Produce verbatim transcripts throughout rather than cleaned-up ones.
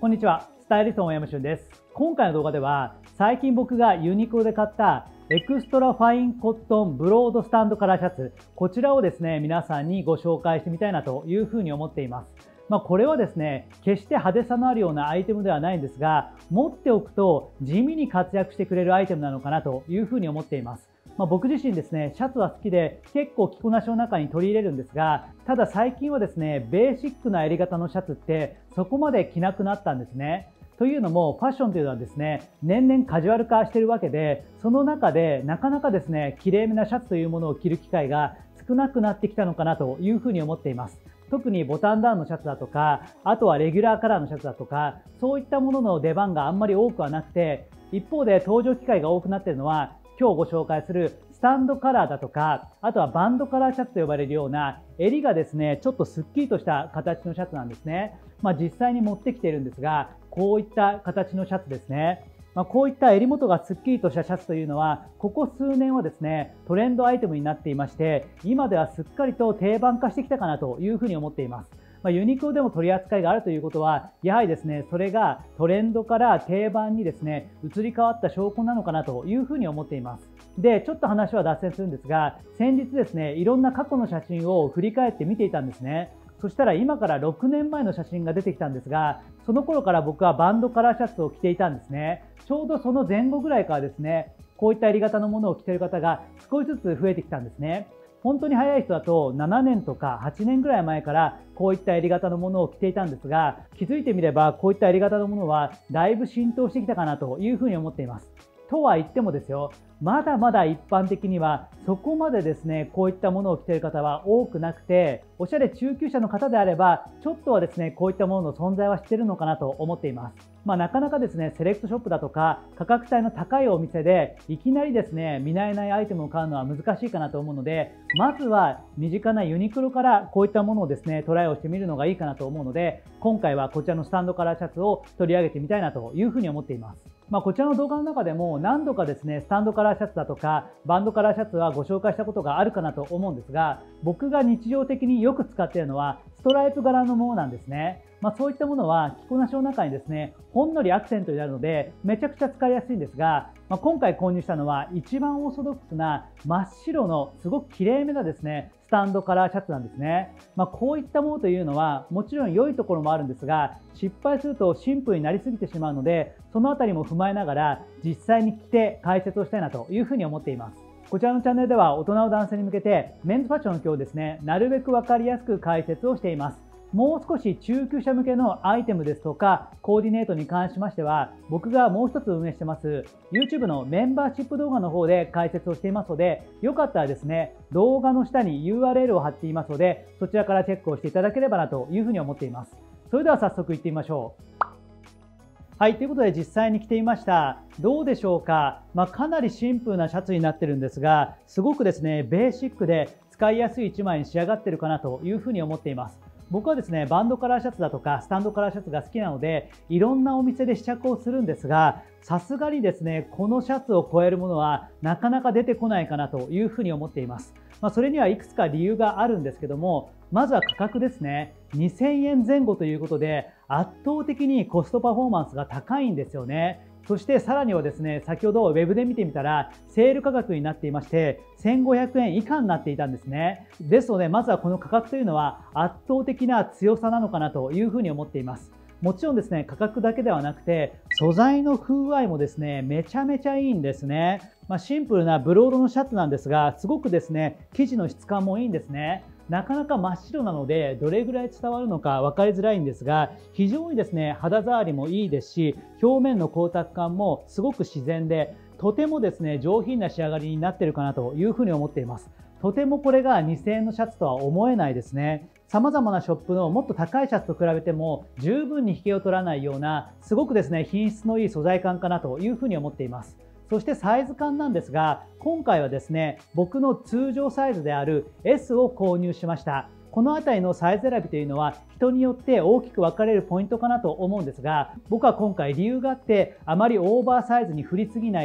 こんにちは、スタイリストの大山俊です。今回の動画では、最近僕がユニクロで買ったエクストラファインコットンブロードスタンドカラーシャツ、こちらをですね、皆さんにご紹介してみたいなというふうに思っています。まあ、これはですね、決して派手さのあるようなアイテムではないんですが、持っておくと地味に活躍してくれるアイテムなのかなというふうに思っています。まあ、僕自身ですね、シャツは好きで結構着こなしの中に取り入れるんですが、ただ最近はですね、ベーシックな襟型のシャツってそこまで着なくなったんですね。というのも、ファッションというのはですね、年々カジュアル化しているわけで、その中でなかなかですね、綺麗めなシャツというものを着る機会が少なくなってきたのかなというふうに思っています。特にボタンダウンのシャツだとか、あとはレギュラーカラーのシャツだとか、そういったものの出番があんまり多くはなくて、一方で登場機会が多くなっているのは、今日ご紹介するスタンドカラーだとか、あとはバンドカラーシャツと呼ばれるような、襟がですね、ちょっとスッキリとした形のシャツなんですね。まあ実際に持ってきているんですが、こういった形のシャツですね。まあ、こういった襟元がスッキリとしたシャツというのは、ここ数年はですね、トレンドアイテムになっていまして、今ではすっかりと定番化してきたかなというふうに思っています。まあ、ユニクロでも取り扱いがあるということは、やはりですね、それがトレンドから定番にですね、移り変わった証拠なのかなというふうに思っています。で、ちょっと話は脱線するんですが、先日ですね、いろんな過去の写真を振り返って見ていたんですね。そしたら今からろくねんまえの写真が出てきたんですが、その頃から僕はバンドカラーシャツを着ていたんですね。ちょうどその前後ぐらいからですね、こういった襟型のものを着ている方が少しずつ増えてきたんですね。本当に早い人だとななねんとかはちねんぐらい前からこういった襟型のものを着ていたんですが、気づいてみればこういった襟型のものはだいぶ浸透してきたかなというふうに思っています。とは言ってもですよ、まだまだ一般的にはそこまでですね、こういったものを着ている方は多くなくて、おしゃれ中級者の方であれば、ちょっとはですね、こういったものの存在は知っているのかなと思っています。まあ、なかなかですね、セレクトショップだとか、価格帯の高いお店で、いきなりですね、見慣れないアイテムを買うのは難しいかなと思うので、まずは身近なユニクロからこういったものをですね、トライをしてみるのがいいかなと思うので、今回はこちらのスタンドカラーシャツを取り上げてみたいなというふうに思っています。まあ、こちらの動画の中でも何度かですね、スタンドカラーシャツだとか、バンドカラーシャツはご紹介したことがあるかなと思うんですが、僕が日常的によく使っているのは、ストライプ柄のものなんですね。まあ、そういったものは着こなしの中にですね、ほんのりアクセントになるので、めちゃくちゃ使いやすいんですが、まあ、今回購入したのは一番オーソドックスな真っ白のすごく綺麗めなですね、スタンドカラーシャツなんですね。まあ、こういったものというのはもちろん良いところもあるんですが、失敗するとシンプルになりすぎてしまうので、そのあたりも踏まえながら実際に着て解説をしたいなというふうに思っています。こちらのチャンネルでは大人の男性に向けてメンズファッションの今日ですね、なるべく分かりやすく解説をしています。もう少し中級者向けのアイテムですとかコーディネートに関しましては、僕がもう一つ運営してます YouTube のメンバーシップ動画の方で解説をしていますので、よかったらですね、動画の下に ユーアールエル を貼っていますので、そちらからチェックをしていただければなというふうに思っています。それでは早速いってみましょう。はい、ということで実際に着てみました。どうでしょうか。まあ、かなりシンプルなシャツになってるんですが、すごくですね、ベーシックで使いやすいいちまいに仕上がってるかなというふうに思っています。僕はですね、バンドカラーシャツだとかスタンドカラーシャツが好きなので、いろんなお店で試着をするんですが、さすがにですね、このシャツを超えるものはなかなか出てこないかなというふうに思っています。まあ、それにはいくつか理由があるんですけども、まずは価格ですね。にせんえんぜん後ということで、圧倒的にコストパフォーマンスが高いんですよね。そしてさらにはですね、先ほどウェブで見てみたら、セール価格になっていまして、せんごひゃくえん以下になっていたんですね。ですので、まずはこの価格というのは圧倒的な強さなのかなというふうに思っています。もちろんですね、価格だけではなくて、素材の風合いもですね、めちゃめちゃいいんですね。まあ、シンプルなブロードのシャツなんですが、すごくですね、生地の質感もいいんですね。なかなか真っ白なので、どれぐらい伝わるのか分かりづらいんですが、非常にですね、肌触りもいいですし、表面の光沢感もすごく自然で、とてもですね、上品な仕上がりになっているかなというふうに思っています。とてもこれがにせんえんのシャツとは思えないですね。様々なショップのもっと高いシャツと比べても十分に引けを取らないような、すごくですね、品質のいい素材感かなというふうに思っています。そしてサイズ感なんですが、今回はですね、僕の通常サイズである エス を購入しました。このあたりのサイズ選びというのは人によって大きく分かれるポイントかなと思うんですが、僕は今回理由があってあまりオーバーサイズに振りすぎないで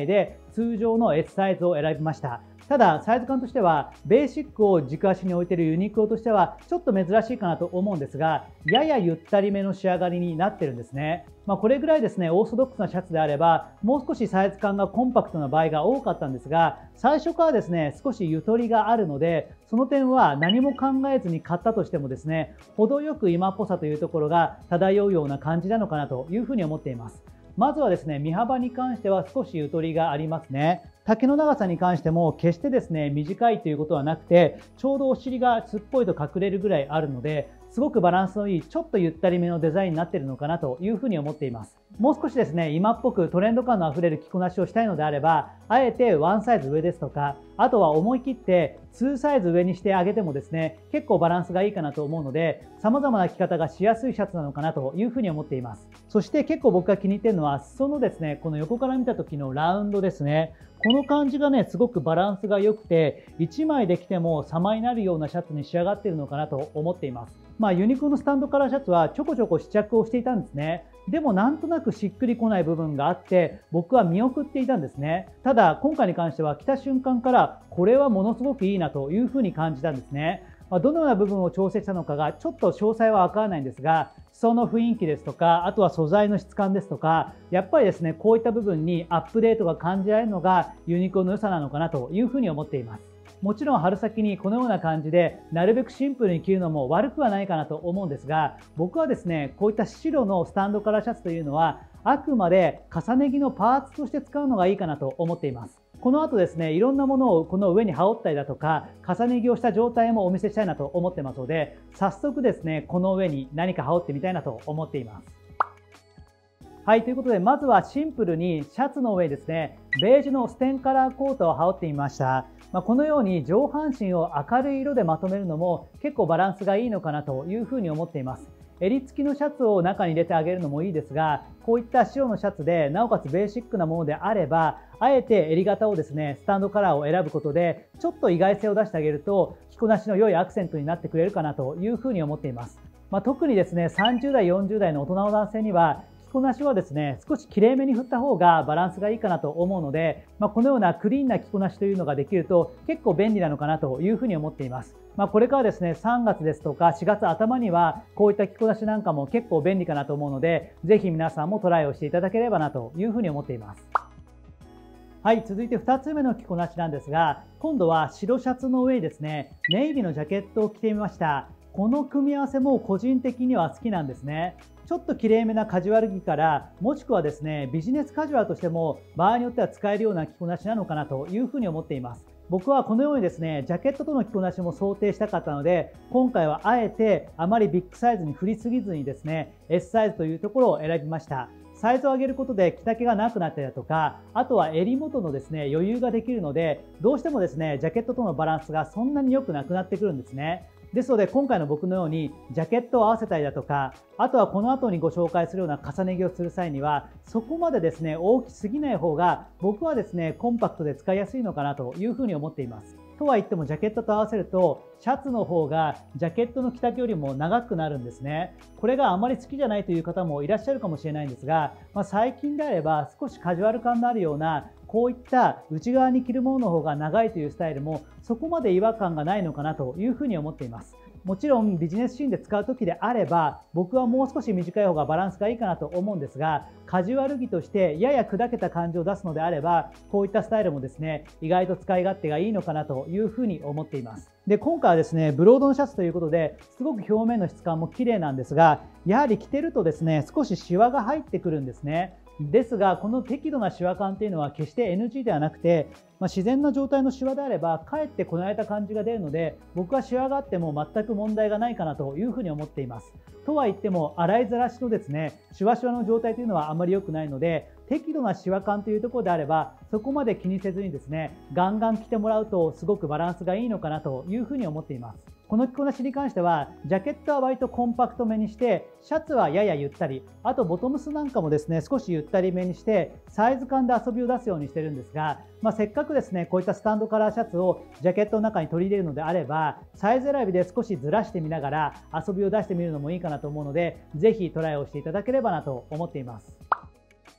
通常の エス サイズを選びました。ただ、サイズ感としては、ベーシックを軸足に置いているユニクロとしては、ちょっと珍しいかなと思うんですが、ややゆったりめの仕上がりになってるんですね。まあ、これぐらいですね、オーソドックスなシャツであれば、もう少しサイズ感がコンパクトな場合が多かったんですが、最初からですね、少しゆとりがあるので、その点は何も考えずに買ったとしてもですね、程よく今っぽさというところが漂うような感じなのかなというふうに思っています。まずはですね、身幅に関しては少しゆとりがありますね。丈の長さに関しても決してですね、短いということはなくて、ちょうどお尻がすっぽりと隠れるぐらいあるので、すごくバランスのいい、ちょっとゆったりめのデザインになっているのかなというふうに思っています。もう少しですね、今っぽくトレンド感のあふれる着こなしをしたいのであれば、あえてワンサイズ上ですとか、あとは思い切ってツーサイズ上にしてあげてもですね、結構バランスがいいかなと思うので、様々な着方がしやすいシャツなのかなというふうに思っています。そして結構僕が気に入っているのは、裾のですね、この横から見た時のラウンドですね。この感じがね、すごくバランスが良くて、いちまいで着ても様になるようなシャツに仕上がっているのかなと思っています。まあ、ユニクロのスタンドカラーシャツはちょこちょこ試着をしていたんですね。でもなんとなくしっくりこない部分があって、僕は見送っていたんですね。ただ、今回に関しては着た瞬間から、これはものすごくいいなというふうに感じたんですね。まあ、どのような部分を調整したのかがちょっと詳細はわからないんですが、裾の雰囲気ですとか、あとは素材の質感ですとか、やっぱりですね、こういった部分にアップデートが感じられるのがユニクロの良さなのかなというふうに思っています。もちろん春先にこのような感じでなるべくシンプルに着るのも悪くはないかなと思うんですが、僕はですね、こういった白のスタンドカラーシャツというのはあくまで重ね着のパーツとして使うのがいいかなと思っています。この後ですね、いろんなものをこの上に羽織ったりだとか、重ね着をした状態もお見せしたいなと思ってますので、早速ですね、この上に何か羽織ってみたいなと思っています。はい、ということで、まずはシンプルにシャツの上にですね、ベージュのステンカラーコートを羽織ってみました。まあ、このように上半身を明るい色でまとめるのも結構バランスがいいのかなというふうに思っています。襟付きのシャツを中に入れてあげるのもいいですが、こういった白のシャツでなおかつベーシックなものであれば、あえて襟型をですね、スタンドカラーを選ぶことでちょっと意外性を出してあげると着こなしの良いアクセントになってくれるかなというふうに思っています。まあ、特にですね、さんじゅう代よんじゅう代の大人の男性には着こなしはですね、少しきれいめに振った方がバランスがいいかなと思うので、まあ、このようなクリーンな着こなしというのができると結構便利なのかなというふうに思っています。まあ、これからですね、さんがつですとかしがつ頭にはこういった着こなしなんかも結構便利かなと思うので、ぜひ皆さんもトライをしていただければなというふうに思っています。はい、続いてふたつめの着こなしなんですが、今度は白シャツの上にですね、ネイビーのジャケットを着てみました。この組み合わせも個人的には好きなんですね。ちょっときれいめなカジュアル着から、もしくはですね、ビジネスカジュアルとしても場合によっては使えるような着こなしなのかなというふうに思っています。僕はこのようにですね、ジャケットとの着こなしも想定したかったので、今回はあえてあまりビッグサイズに振りすぎずにですね、エス サイズというところを選びました。サイズを上げることで着丈がなくなったりだとか、あとは襟元のですね、余裕ができるので、どうしてもですね、ジャケットとのバランスがそんなに良くなくなってくるんですね。ですので今回の僕のようにジャケットを合わせたりだとか、あとはこの後にご紹介するような重ね着をする際にはそこまでですね大きすぎない方が僕はですねコンパクトで使いやすいのかなというふうに思っています。とは言ってもジャケットと合わせるとシャツの方がジャケットの着丈よりも長くなるんですね。これがあまり好きじゃないという方もいらっしゃるかもしれないんですが、まあ、最近であれば少しカジュアル感のあるようなこういった内側に着るものの方が長いというスタイルもそこまで違和感がないのかなというふうに思っています。もちろんビジネスシーンで使う時であれば僕はもう少し短い方がバランスがいいかなと思うんですが、カジュアル着としてやや砕けた感じを出すのであればこういったスタイルもですね意外と使い勝手がいいのかなというふうに思っています。で今回はですねブロードのシャツということですごく表面の質感も綺麗なんですが、やはり着てるとですね少しシワが入ってくるんですね。ですがこの適度なシワ感というのは決して エヌジー ではなくて、まあ、自然な状態のシワであればかえってこなれた感じが出るので、僕はシワがあっても全く問題がないかなというふうに思っています。とは言っても洗いざらしのですねシワシワの状態というのはあまり良くないので、適度なシワ感というところであればそこまで気にせずにですねガンガン着てもらうとすごくバランスがいいのかなというふうに思っています。この着こなしに関してはジャケットは割とコンパクトめにして、シャツはややゆったり、あとボトムスなんかもですね少しゆったりめにしてサイズ感で遊びを出すようにしてるんですが、まあ、せっかくですねこういったスタンドカラーシャツをジャケットの中に取り入れるのであればサイズ選びで少しずらしてみながら遊びを出してみるのもいいかなと思うので、ぜひトライをしていただければなと思っています。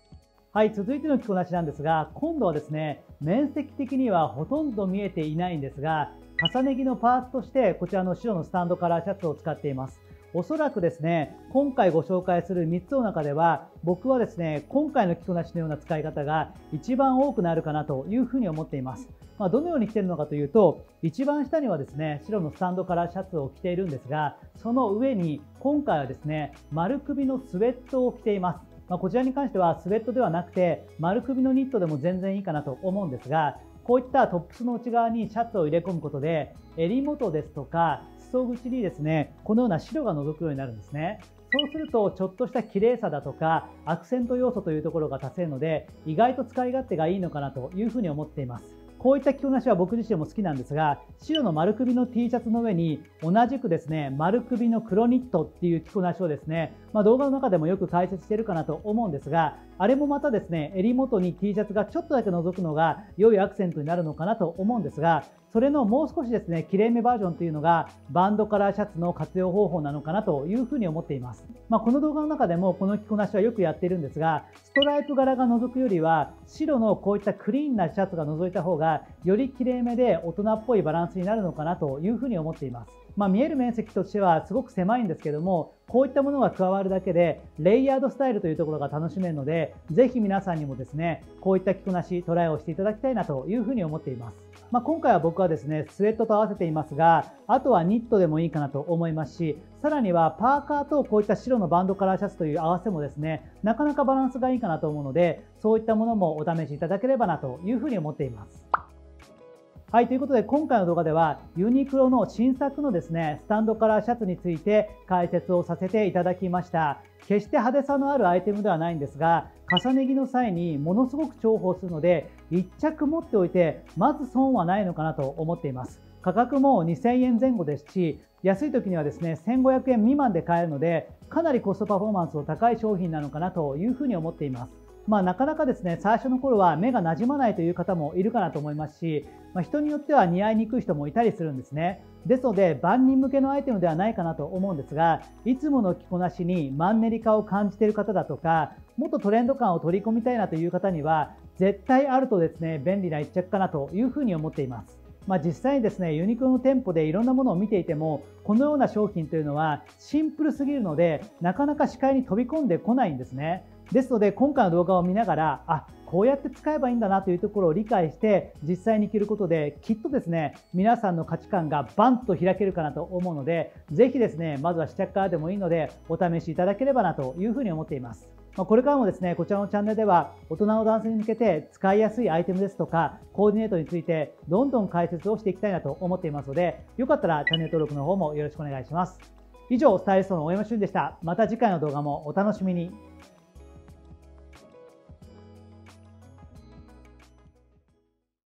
はい、続いての着こなしなんですが、今度はですね、面積的にはほとんど見えていないんですが、重ね着のパーツとしてこちらの白のスタンドカラーシャツを使っています。おそらくですね、今回ご紹介するみっつの中では、僕はですね、今回の着こなしのような使い方が一番多くなるかなというふうに思っています。まあ、どのように着ているのかというと、一番下にはですね、白のスタンドカラーシャツを着ているんですが、その上に今回はですね、丸首のスウェットを着ています。まあ、こちらに関してはスウェットではなくて丸首のニットでも全然いいかなと思うんですが、こういったトップスの内側にシャツを入れ込むことで襟元ですとか裾口にですね、このような白が覗くようになるんですね。そうするとちょっとした綺麗さだとかアクセント要素というところが足せるので、意外と使い勝手がいいのかなというふうに思っています。こういった着こなしは僕自身も好きなんですが、白の丸首の T シャツの上に同じくですね、丸首の黒ニットっていう着こなしをですね、まあ、動画の中でもよく解説しているかなと思うんですが、あれもまたですね、襟元に T シャツがちょっとだけ覗くのが良いアクセントになるのかなと思うんですが、それのもう少しですね、きれいめバージョンというのがバンドカラーシャツの活用方法なのかなというふうに思っています。まあ、この動画の中でもこの着こなしはよくやっているんですが、ストライプ柄が覗くよりは白のこういったクリーンなシャツが覗いた方がよりきれいめで大人っぽいバランスになるのかなというふうに思っています。まあ、見える面積としてはすごく狭いんですけども、こういったものが加わるだけでレイヤードスタイルというところが楽しめるので、ぜひ皆さんにもですね、こういった着こなしトライをしていただきたいなというふうに思っています。まあ、今回は僕はですね、スウェットと合わせていますが、あとはニットでもいいかなと思いますし、さらにはパーカーとこういった白のバンドカラーシャツという合わせもですね、なかなかバランスがいいかなと思うので、そういったものもお試しいただければなというふうに思っています。はい、ということで今回の動画ではユニクロの新作のですね、スタンドカラーシャツについて解説をさせていただきました。決して派手さのあるアイテムではないんですが、重ね着の際にものすごく重宝するので、いっ着持っておいてまず損はないのかなと思っています。価格もにせんえんぜん後ですし、安い時にはですね、せんごひゃくえん未満で買えるので、かなりコストパフォーマンスの高い商品なのかなというふうに思っています。まあ、なかなかですね、最初の頃は目がなじまないという方もいるかなと思いますし、まあ、人によっては似合いにくい人もいたりするんですね。ですので万人向けのアイテムではないかなと思うんですが、いつもの着こなしにマンネリ化を感じている方だとか、もっとトレンド感を取り込みたいなという方には絶対あるとですね、便利な一着かなというふうに思っています。まあ、実際にですね、ユニクロの店舗でいろんなものを見ていても、このような商品というのはシンプルすぎるので、なかなか視界に飛び込んでこないんですね。ですので今回の動画を見ながら、あ、こうやって使えばいいんだなというところを理解して実際に着ることで、きっとですね、皆さんの価値観がバンと開けるかなと思うので、ぜひですね、まずは試着からでもいいのでお試しいただければなというふうに思っています。これからもですね、こちらのチャンネルでは大人の男性に向けて使いやすいアイテムですとかコーディネートについてどんどん解説をしていきたいなと思っていますので、よかったらチャンネル登録の方もよろしくお願いします。以上、スタイリストの大山俊でした。また次回の動画もお楽しみに。